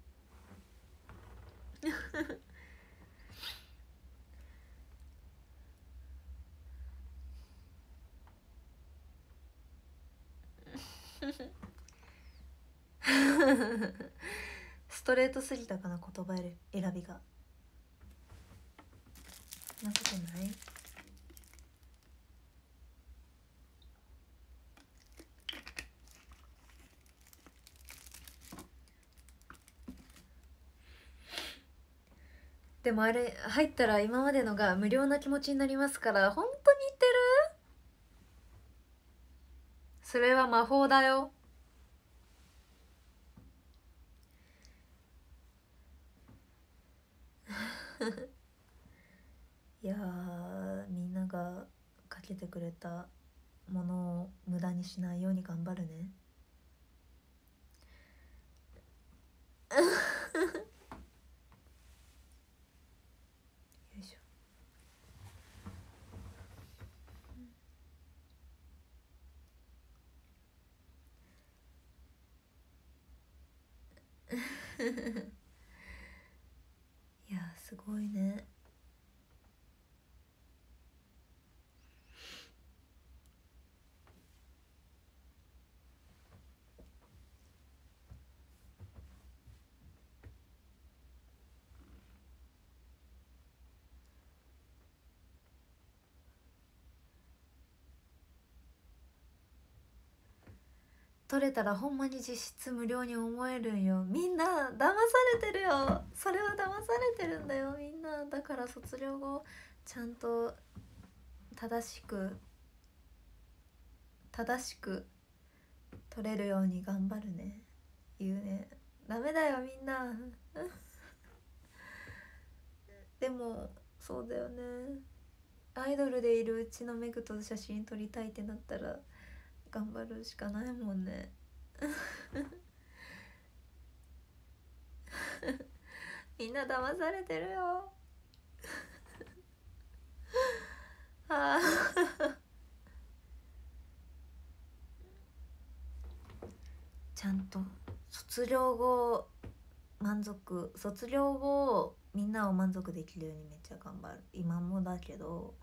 [SPEAKER 1] ストレートすぎたかな、言葉選びが。なことない。でもあれ入ったら今までのが無料な気持ちになりますから、本当に言ってる？それは魔法だよいやー、みんながかけてくれたものを無駄にしないように頑張るねよいしょいやすごいね。取れたらほんまに実質無料に思えるんよ。みんな騙されてるよ。それは騙されてるんだよみんな。だから卒業後ちゃんと正しく取れるように頑張るね。言うね。ダメだよみんなでもそうだよね。アイドルでいるうちのメグと写真撮りたいってなったら頑張るしかないもんねみんな騙されてるよあちゃんと卒業後卒業後みんなを満足できるようにめっちゃ頑張る。今もだけど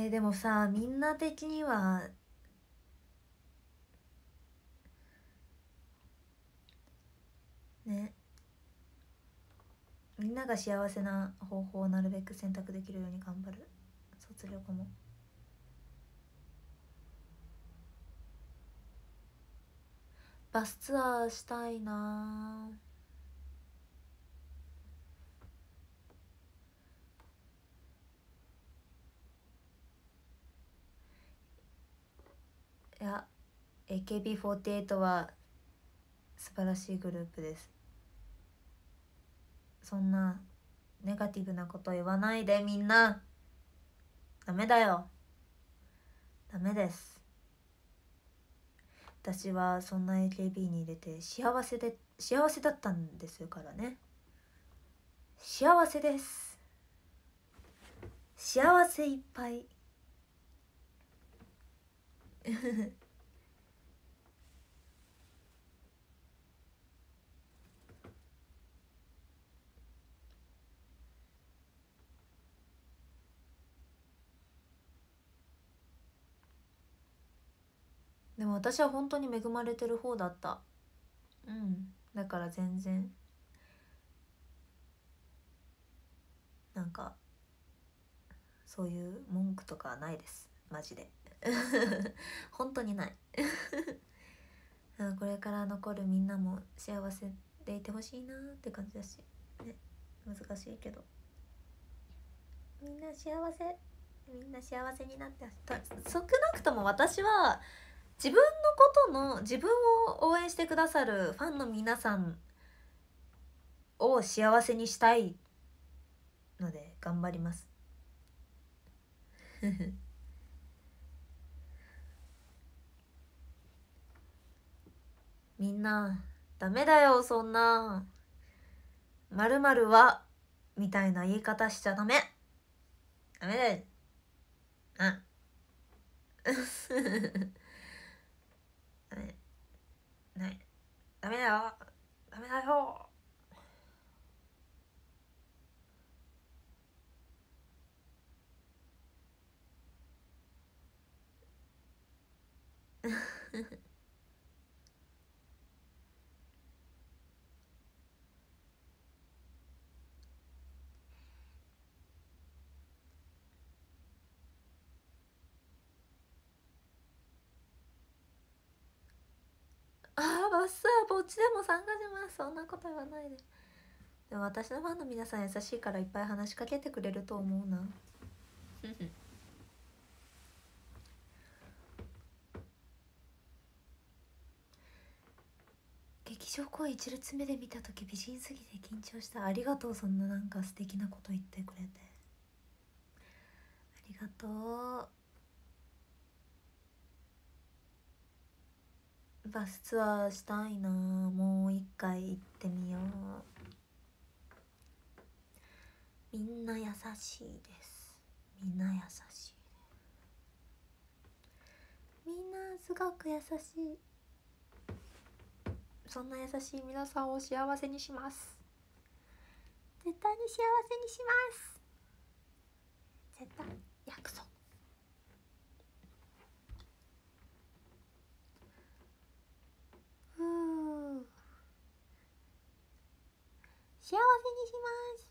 [SPEAKER 1] でもさ、みんな的にはね、みんなが幸せな方法をなるべく選択できるように頑張る。卒業後もバスツアーしたいな。いや AKB48 は素晴らしいグループです。そんなネガティブなこと言わないで、みんな。ダメだよ、ダメです。私はそんな AKB に入れて幸せだったんですからね。幸せです。幸せいっぱいでも私は本当に恵まれてる方だった。だから全然なんかそういう文句とかはないです、マジで本当にないこれから残るみんなも幸せでいてほしいなって感じだしね。難しいけどみんな幸せになって少なくとも私は自分を応援してくださるファンの皆さんを幸せにしたいので頑張りますみんなダメだよ、そんな〇〇はみたいな言い方しちゃダメだよ。ダメダメだよ、ダメだよバッサーぼっちでも参加します。そんなこと言わないで。でも私のファンの皆さん優しいからいっぱい話しかけてくれると思うな劇場公演1列目で見た時美人すぎて緊張した。ありがとう、そんななんか素敵なこと言ってくれてありがとう。バスツアーしたいな、もう一回行ってみよう。みんな優しいです。みんな優しい。みんなすごく優しい。そんな優しい皆さんを幸せにします。絶対に幸せにします。絶対約束。幸せにします。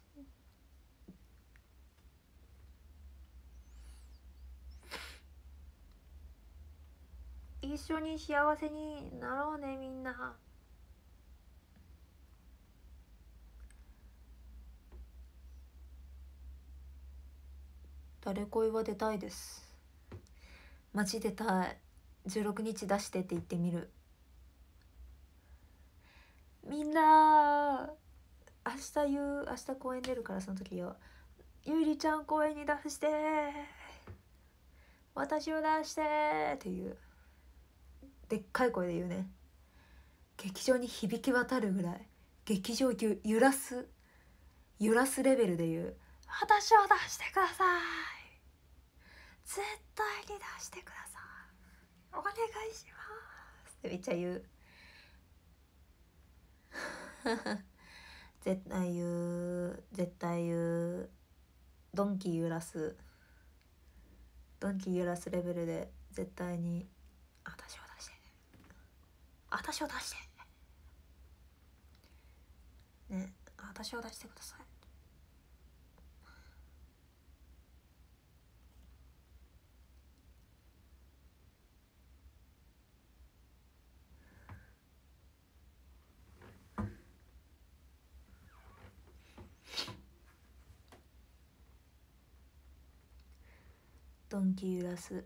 [SPEAKER 1] 一緒に幸せになろうね、みんな。誰恋は出たいです。マジ出たい。16日出してって言ってみる。みんな明日公演出るから、その時よ、ゆりちゃん公演に出して、私を出してっていうでっかい声で言うね。劇場に響き渡るぐらい、劇場揺らすレベルで言う。私を出してください、絶対に出してください、お願いしますってめっちゃ言う絶対言う。ドンキ揺らす。 ドンキ揺らすレベルで絶対に私を出して私を出してね、私を出してください。ドンキ揺らす。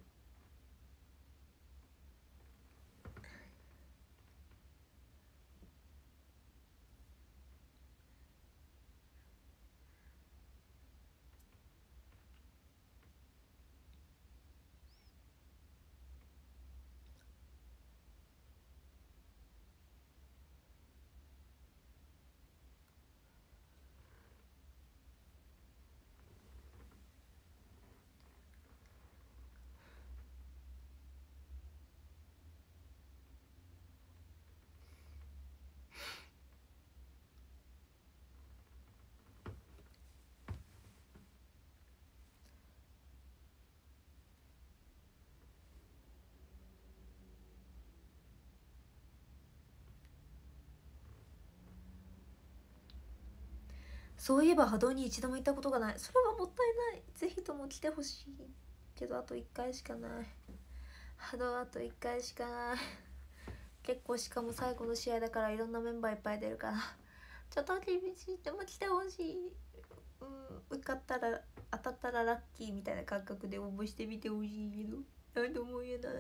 [SPEAKER 1] そういえば波動に一度も行ったことがない。それはもったいない。ぜひとも来てほしいけど、あと1回しかない。波動あと1回しかない。結構しかも最後の試合だからいろんなメンバーいっぱい出るからちょっと厳しい。でも来てほしい。受かったら当たったらラッキーみたいな感覚で応募してみてほしいけど、何とも言えない。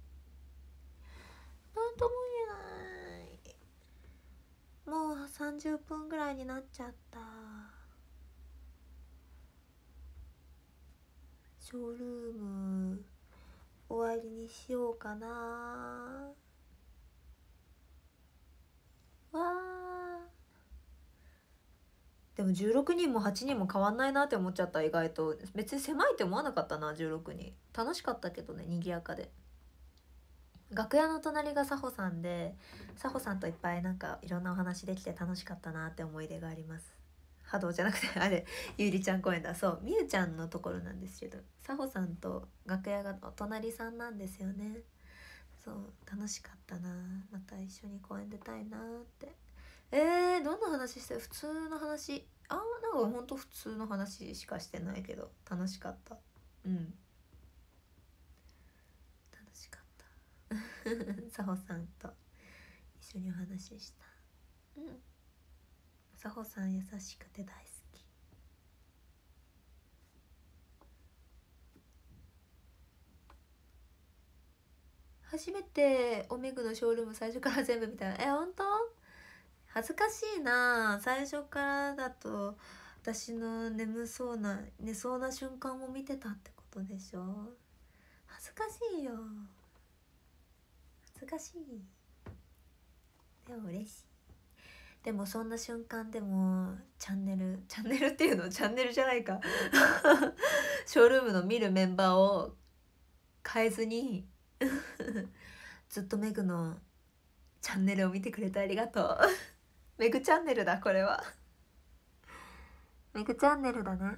[SPEAKER 1] 何とも言えない。もう30分ぐらいになっちゃった。ショールーム終わりにしようかな。わー、でも16人も8人も変わんないなって思っちゃった。意外と別に狭いって思わなかったな。16人楽しかったけどね、賑やかで。楽屋の隣が佐穂さんで、佐穂さんといっぱいなんかいろんなお話できて楽しかったなって思い出があります。波動じゃなくてあれゆうりちゃん公園だ。そう、みゆちゃんのところなんですけど、佐穂さんと楽屋がお隣さんなんですよね。そう楽しかったな。また一緒に公園出たいなって。どんな話してる？普通の話。なんかほんと普通の話しかしてないけど楽しかった。楽しかった佐穂さんと一緒にお話しした。佐穂さん優しくて大好き。初めておめぐのショールーム最初から全部見たら本当恥ずかしいな。最初からだと私の寝そうな瞬間も見てたってことでしょ。恥ずかしいよ。恥ずかしい。でも嬉しい。でもそんな瞬間でもチャンネルっていうのチャンネルじゃないかショールームの見るメンバーを変えずにずっとメグのチャンネルを見てくれてありがとうメグチャンネルだ、これはメグチャンネルだね。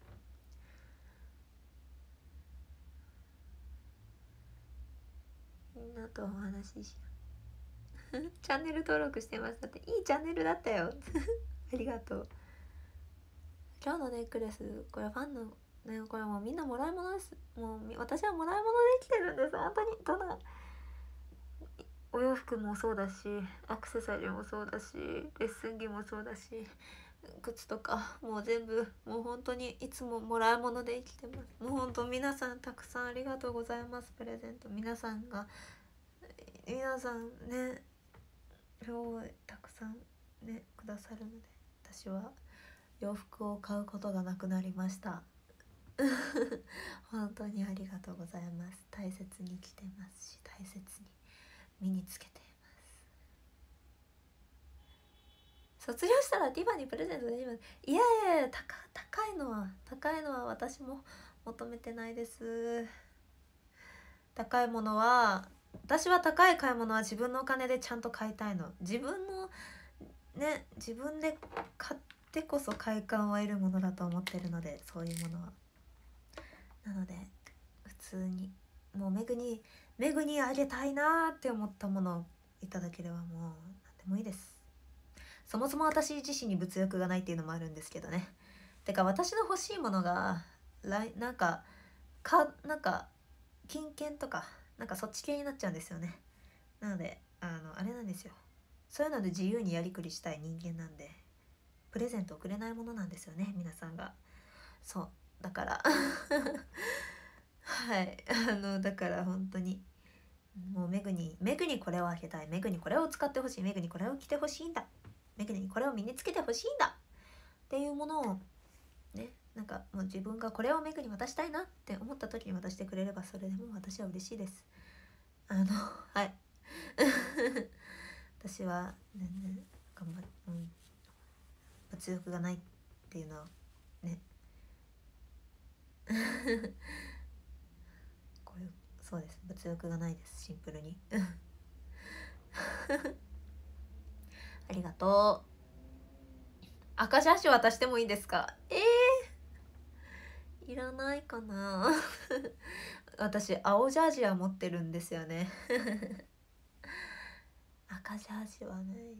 [SPEAKER 1] みんなとお話ししようチャンネル登録してましたって。いいチャンネルだったよありがとう。今日のネックレス、これファンのね、これもうみんなもらい物です。もう私はもらい物で生きてるんです。本当に。ただお洋服もそうだし、アクセサリーもそうだし、レッスン着もそうだし、靴とかもう全部もう本当にいつももらい物で生きてます。もう本当皆さんたくさんありがとうございます。プレゼント皆さんね、すごいたくさんねくださるので、私は洋服を買うことがなくなりました本当にありがとうございます。大切に着てますし、大切に身につけています。卒業したらティファにプレゼントできます。いやいや、高いのは私も求めてないです。高いものは、私は高い買い物は自分のお金でちゃんと買いたいの。自分で買ってこそ快感を得るものだと思ってるので、そういうものは。なので普通にもうメグにあげたいなって思ったものをいただければもう何でもいいです。そもそも私自身に物欲がないっていうのもあるんですけどね。てか私の欲しいものがなんか金券とかなんかそっち系になっちゃうんですよね。なのであれなんですよ、そういうので自由にやりくりしたい人間なんで、プレゼントをくれないものなんですよね、皆さんが。そうだからはいだから本当にもうメグにこれをあげたい、メグにこれを使ってほしい、メグにこれを着てほしいんだ、メグにこれを身につけてほしいんだっていうものをね、なんかもう自分がこれをメグに渡したいなって思った時に渡してくれればそれでも私は嬉しいです。はい私は全然頑張る、物欲がないっていうのはねこういうそうです、物欲がないです、シンプルにありがとう。赤ジャージ渡してもいいですか？いらないかな私青ジャージは持ってるんですよね赤ジャージはないです。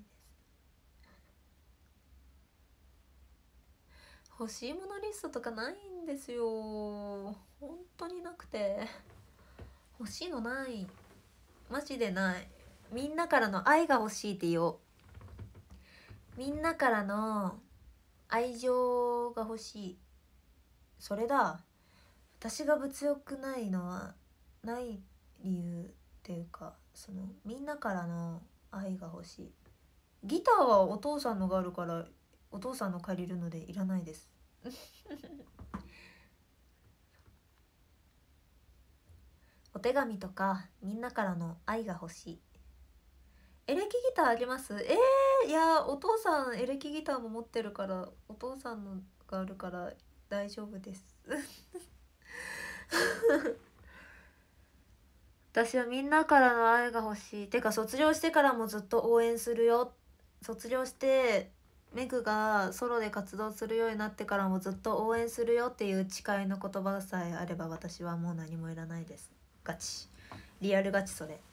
[SPEAKER 1] 欲しいものリストとかないんですよ、本当になくて。欲しいのない、マジでない。みんなからの愛が欲しいって言おう。みんなからの愛情が欲しい、それだ。私が物欲ないのはない理由っていうか、そのみんなからの愛が欲しい。ギターはお父さんのがあるからお父さんの借りるのでいらないですお手紙とかみんなからの愛が欲しい。エレキギターあります？いやお父さんエレキギターも持ってるから、お父さんのがあるから大丈夫です私はみんなからの愛が欲しい。てか卒業してからもずっと応援するよ。卒業してメグがソロで活動するようになってからもずっと応援するよっていう誓いの言葉さえあれば私はもう何もいらないです。ガチ、リアルガチそれ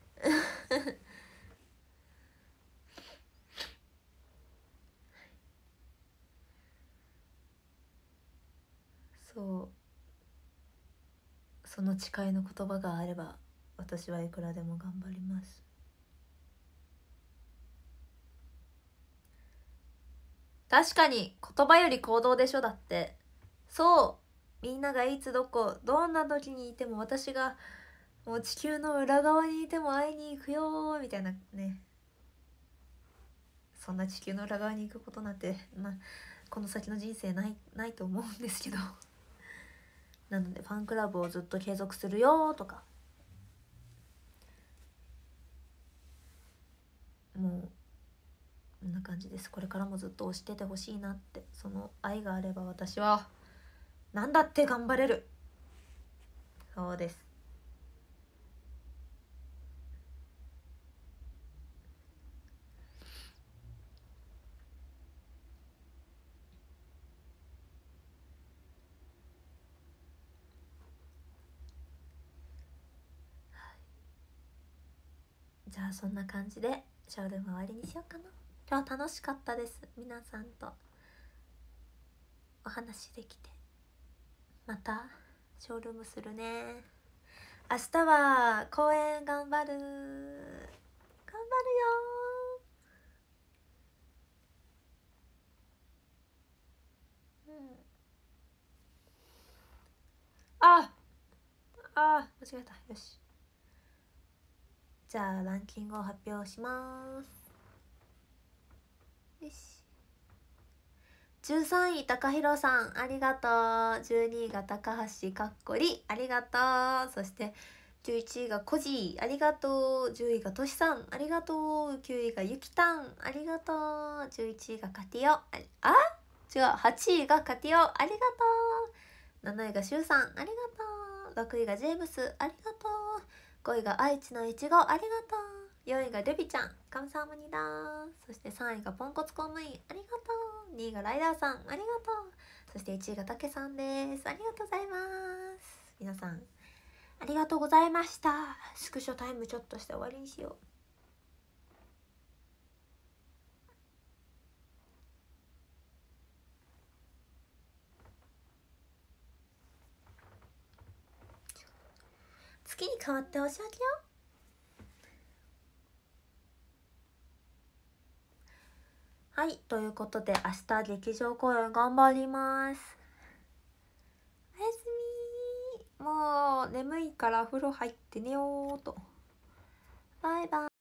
[SPEAKER 1] その誓いの言葉があれば私はいくらでも頑張ります。確かに言葉より行動でしょ。だってそう、みんながいつどんな時にいても私がもう地球の裏側にいても会いに行くよみたいなね。そんな地球の裏側に行くことなんてこの先の人生ないと思うんですけどなのでファンクラブをずっと継続するよとか、もうこんな感じです。これからもずっと推しててほしいなって、その愛があれば私は何だって頑張れる。そうです。じゃあそんな感じでショールーム終わりにしようかな。今日楽しかったです。皆さんとお話できて。またショールームするね。明日は公演頑張るよ。あ間違えた。よし、じゃあランキングを発表します。よし、13位高弘さんありがとう。12位が高橋かっこりありがとう。そして11位がコジありがとう。10位がとしさんありがとう。9位がゆきたんありがとう。11位がカティオ違う、8位がカティオありがとう。7位がシュウさんありがとう。6位がジェームスありがとう。5位が愛知のいちごありがとう。4位がルビちゃんカムサハムニダー。そして3位がポンコツ公務員ありがとう。2位がライダーさんありがとう。そして1位がたけさんです。ありがとうございます。皆さんありがとうございました。スクショタイムちょっとして終わりにしよう。月に変わってお仕置きよ。はい、ということで明日劇場公演頑張ります。おやすみ。もう眠いから風呂入って寝ようと。バイバイ。